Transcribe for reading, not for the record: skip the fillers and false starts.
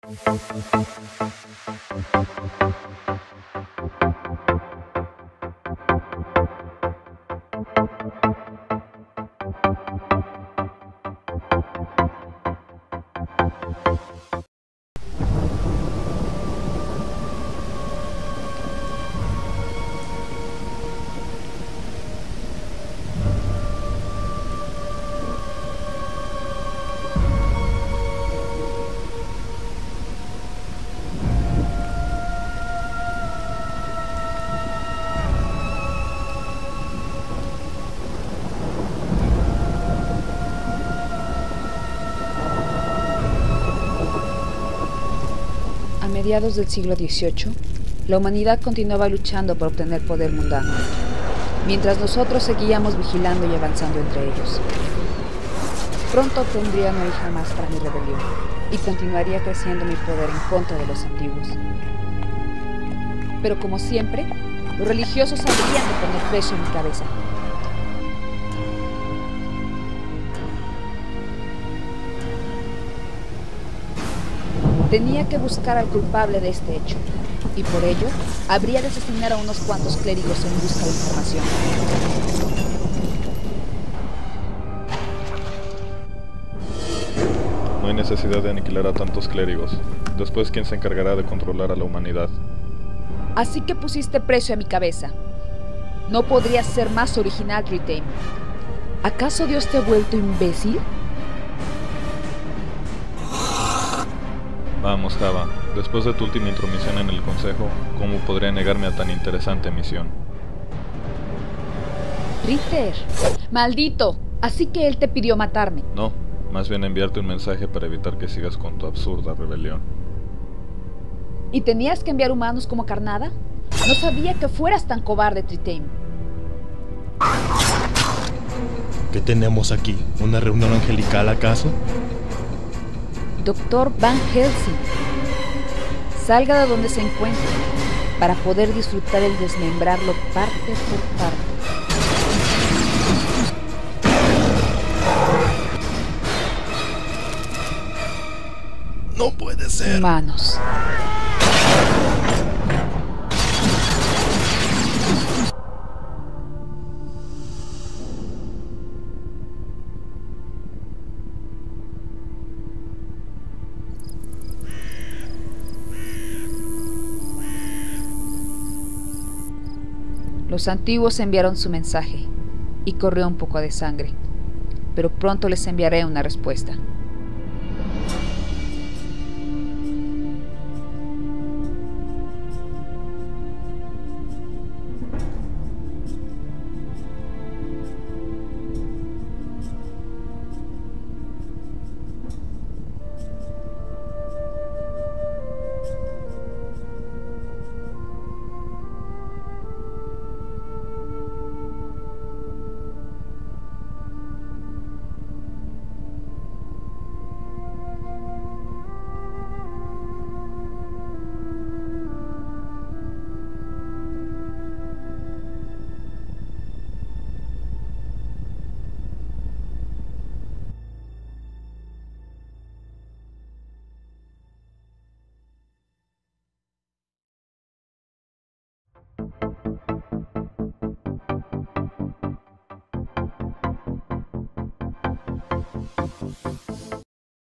A mediados del siglo XVIII, la humanidad continuaba luchando por obtener poder mundano, mientras nosotros seguíamos vigilando y avanzando entre ellos. Pronto obtendría una hija más para mi rebelión, y continuaría creciendo mi poder en contra de los antiguos. Pero como siempre, los religiosos habrían de poner precio en mi cabeza. Tenía que buscar al culpable de este hecho, y por ello habría de asesinar a unos cuantos clérigos en busca de información. No hay necesidad de aniquilar a tantos clérigos. Después, ¿quién se encargará de controlar a la humanidad? Así que pusiste precio a mi cabeza. No podrías ser más original, Tritaim. ¿Acaso Dios te ha vuelto imbécil? Vamos, Java. Después de tu última intromisión en el Consejo, ¿cómo podría negarme a tan interesante misión? Ritter, maldito. Así que él te pidió matarme. No, más bien enviarte un mensaje para evitar que sigas con tu absurda rebelión. ¿Y tenías que enviar humanos como carnada? No sabía que fueras tan cobarde, Tritaim. ¿Qué tenemos aquí? ¿Una reunión angelical acaso? Doctor Van Helsing, salga de donde se encuentre para poder disfrutar el desmembrarlo parte por parte. No puede ser. Humanos. Los antiguos enviaron su mensaje, y corrió un poco de sangre, pero pronto les enviaré una respuesta.